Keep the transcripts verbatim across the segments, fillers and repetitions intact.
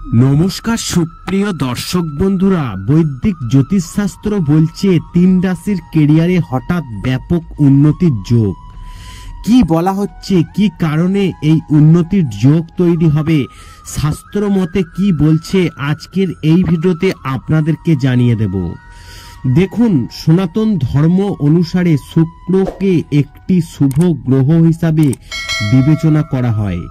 নমস্কার সুপ্রিয় দর্শক বন্ধুরা, বৈদিক জ্যোতিষশাস্ত্র বলছে তিন রাশির কেরিয়ারে হঠাৎ ব্যাপক উন্নতির যোগ। কি বলা হচ্ছে, কি কারণে এই উন্নতির যোগ তৈরি হবে, শাস্ত্র মতে কি বলছে, আজকের এই ভিডিওতে আপনাদেরকে জানিয়ে দেব। দেখুন, সনাতন ধর্ম অনুসারে শুক্রকে একটি শুভ গ্রহ হিসাবে বিবেচনা করা হয়।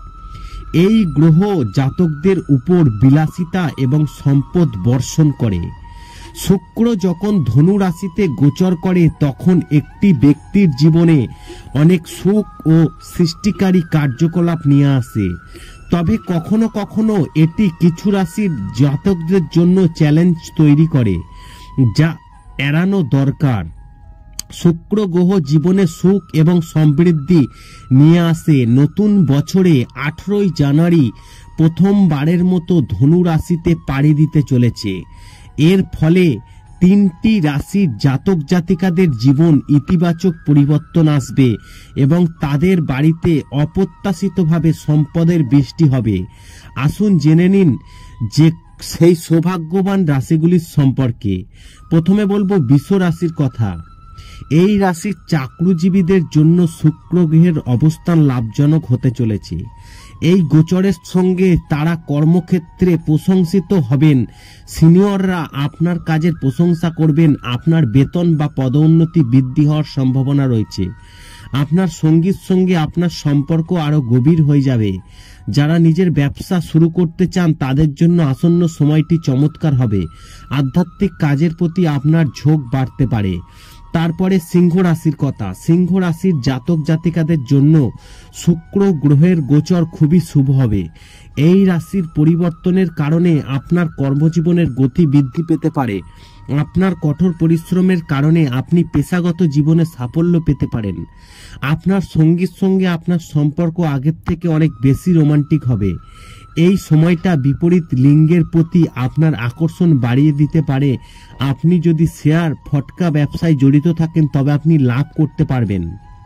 এই গ্রহ জাতকদের উপর বিলাসিতা এবং সম্পদ বর্ষণ করে। শুক্র যখন ধনু রাশিতে গোচর করে তখন একটি ব্যক্তির জীবনে অনেক সুখ ও সৃষ্টিকারী কার্যকলাপ নিয়ে আসে। তবে কখনো কখনো এটি কিছু রাশির জাতকদের জন্য চ্যালেঞ্জ তৈরি করে, যা এড়ানো দরকার। শুক্র গ্রহ জীবনে সুখ এবং সমৃদ্ধি নিয়ে আসে। নতুন বছরে আঠারোই জানুয়ারি প্রথমবারের মতো ধনু রাশিতে পাড়ি দিতে চলেছে। এর ফলে তিনটি রাশির জাতক জাতিকাদের জীবন ইতিবাচক পরিবর্তন আসবে এবং তাদের বাড়িতে অপ্রত্যাশিতভাবে সম্পদের বৃষ্টি হবে। আসুন জেনে নিন যে সেই সৌভাগ্যবান রাশিগুলির সম্পর্কে। প্রথমে বলবো বৃষ রাশির কথা। এই রাশির চাকরিজীবীদের জন্য শুক্র গ্রহের অবস্থান লাভজনক হতে চলেছে। এই গোচরের সঙ্গে তারা কর্মক্ষেত্রে প্রশংসিত হবেন। সিনিয়ররা আপনার কাজের প্রশংসা করবেন। আপনার বেতন বা পদোন্নতি বৃদ্ধি হওয়ার সম্ভাবনা রয়েছে। আপনার সঙ্গীর সঙ্গে আপনার সম্পর্ক আরো গভীর হয়ে যাবে। যারা নিজের ব্যবসা শুরু করতে চান তাদের জন্য আসন্ন সময়টি চমৎকার হবে। আধ্যাত্মিক কাজের প্রতি আপনার ঝোঁক বাড়তে পারে। তারপরে সিংহ রাশির কথা। সিংহ রাশির জাতক জাতিকাদের জন্য শুক্র গ্রহের গোচর খুবই শুভ হবে। এই রাশির পরিবর্তনের কারণে আপনার কর্মজীবনের গতি বৃদ্ধি পেতে পারে। আপনার কঠোর পরিশ্রমের কারণে আপনি পেশাগত জীবনে সাফল্য পেতে পারেন। আপনার সঙ্গীর সঙ্গে আপনার সম্পর্ক আগের থেকে অনেক বেশি রোমান্টিক হবে। এই সময়টা বিপরীত লিঙ্গের প্রতি আপনার আকর্ষণ বাড়িয়ে দিতে পারে। আপনি যদি শেয়ার ফটকা ব্যবসায় জড়িত থাকেন তবে আপনি লাভ করতে পারবেন।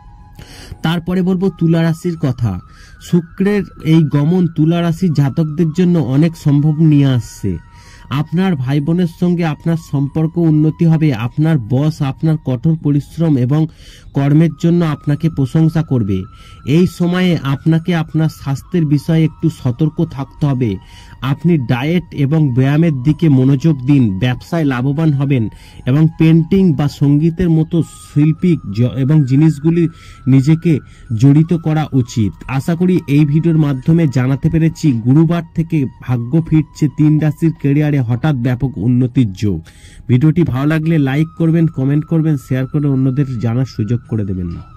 তারপরে বলবো তুলা রাশির কথা। শুক্রের এই গমন তুলা রাশির জাতকদের জন্য অনেক সম্ভব নিয়ে আসছে। আপনার ভাই বোনের সঙ্গে আপনার সম্পর্ক উন্নতি হবে। আপনার বস আপনার কঠোর পরিশ্রম এবং কর্মের জন্য আপনাকে প্রশংসা করবে। এই সময়ে আপনাকে আপনার স্বাস্থ্যের বিষয়ে একটু সতর্ক থাকতে হবে। আপনি ডায়েট এবং ব্যায়ামের দিকে মনোযোগ দিন। ব্যবসায় লাভবান হবেন এবং পেন্টিং বা সঙ্গীতের মতো শিল্পী এবং জিনিসগুলি নিজেকে জড়িত করা উচিত। আশা করি এই ভিডিওর মাধ্যমে জানাতে পেরেছি গুরুবার থেকে ভাগ্য ফিরছে তিন রাশির ক্যারিয়ারে হঠাৎ ব্যাপক উন্নতির যোগ। ভিডিওটি ভালো লাগলে লাইক করবেন, কমেন্ট করবেন, শেয়ার করে অন্যদের জানার সুযোগ করে দেবেন।